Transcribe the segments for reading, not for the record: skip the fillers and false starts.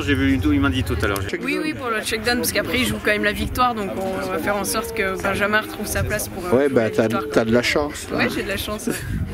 j'ai vu, il m'a dit tout à l'heure. Oui, oui, pour le check-down, parce qu'après il joue quand même la victoire, donc on va faire en sorte que Benjamin retrouve sa place pour ouais, bah t'as de la chance. Ouais, j'ai de la chance.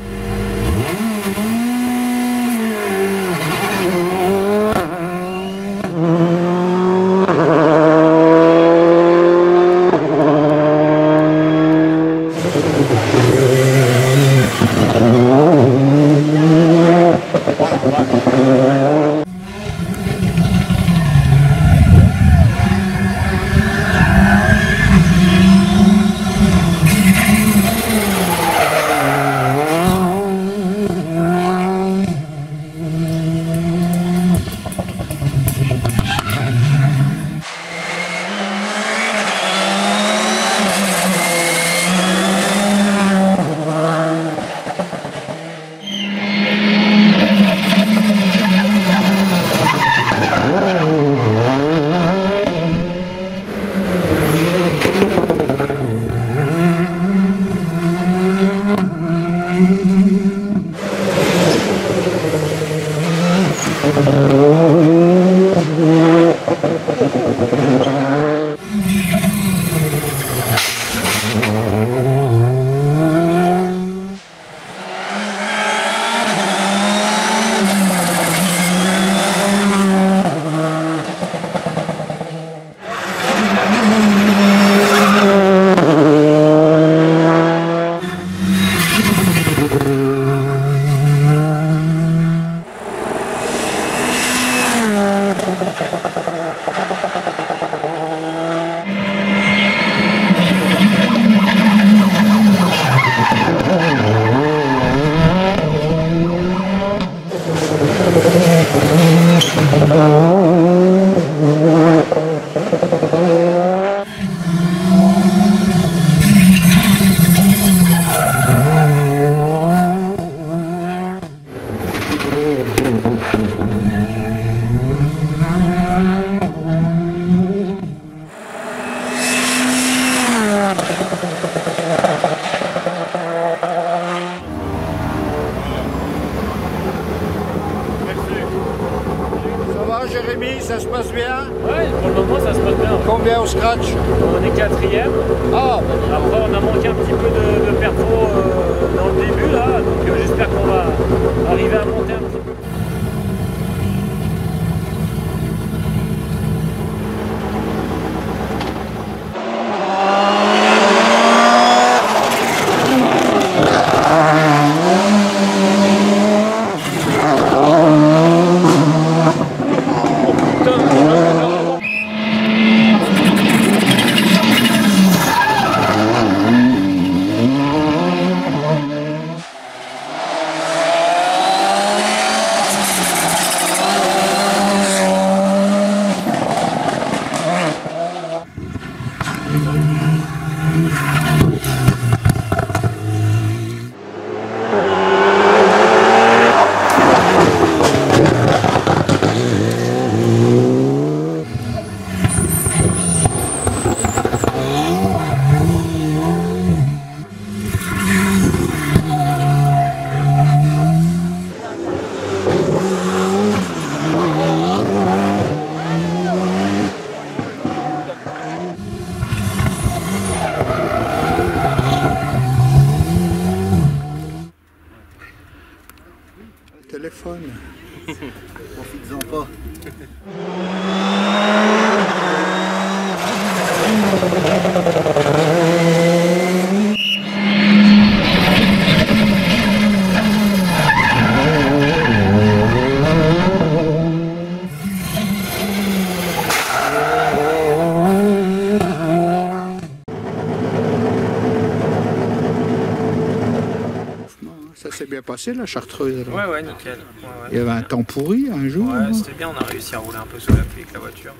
Jérémy, ça se passe bien? Ouais, pour le moment ça se passe bien. Combien au scratch? On est 4e. Ah, après on a manqué un petit peu de perfo dans le début là, donc j'espère qu'on va arriver à monter un petit peu. Téléphone. Profites-en pas. Ça s'est bien passé la Chartreuse. Ouais, ouais, nickel. Ouais, ouais. Il y avait un temps pourri un jour. Ouais, c'était bien, on a réussi à rouler un peu sous la pluie avec la voiture.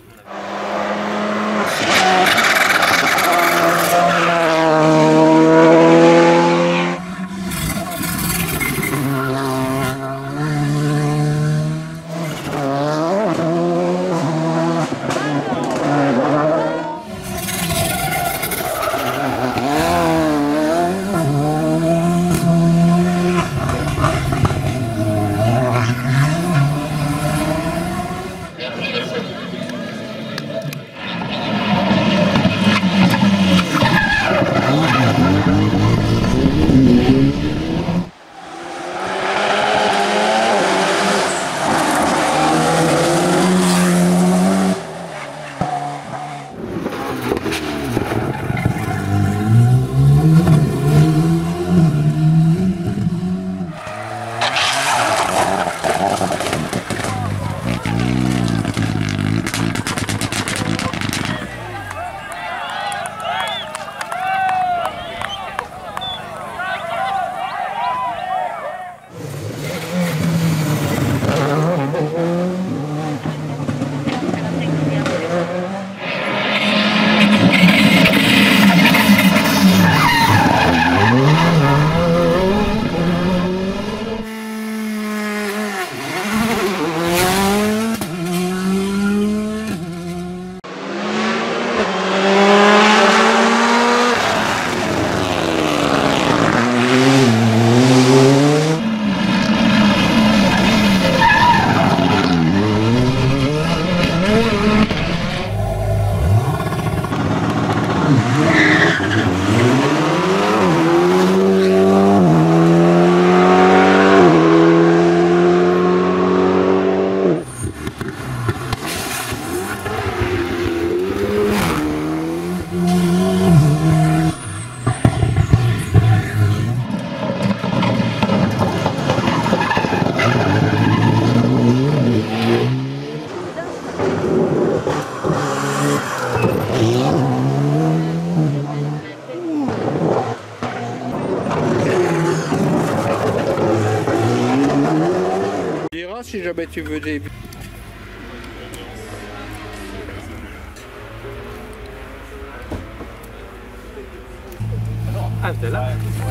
tu veux des... Ah, t'es là.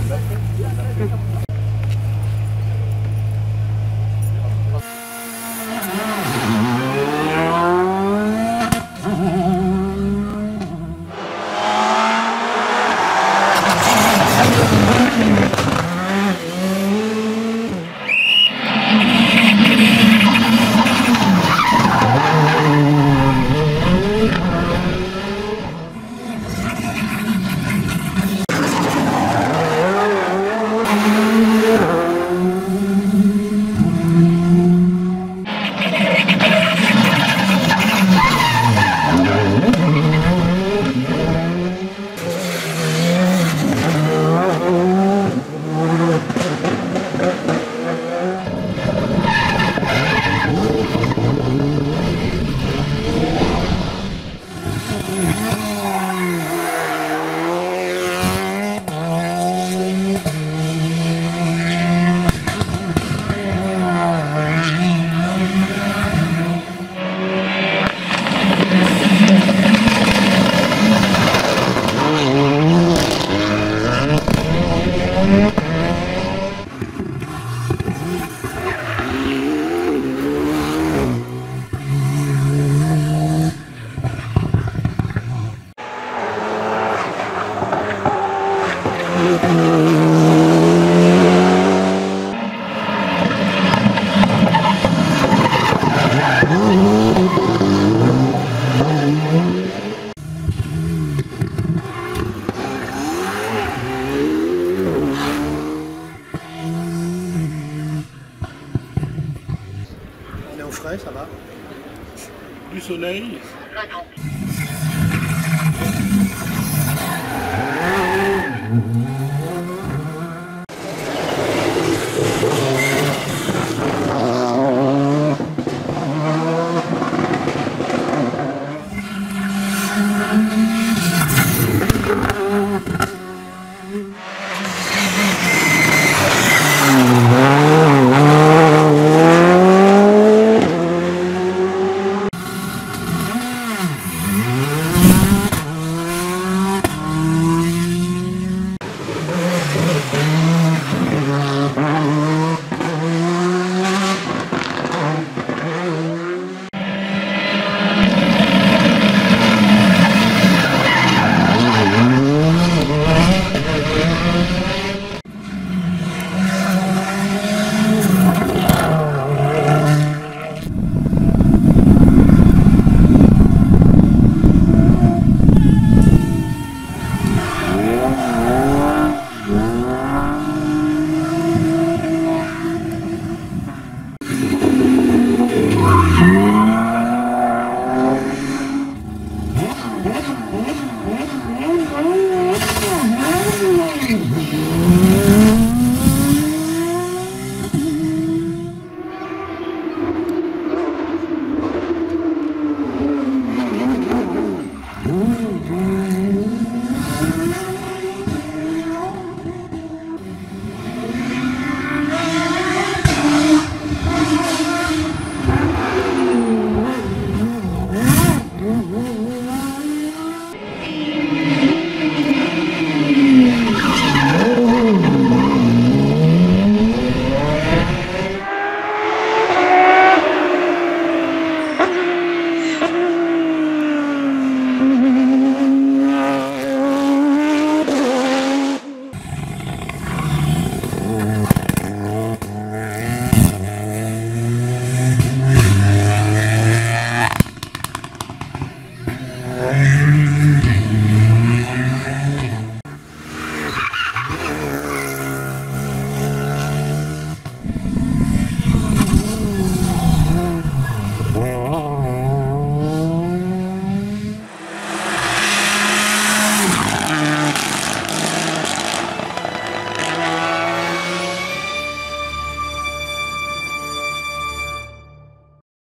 On est au frais, ça va? Du soleil.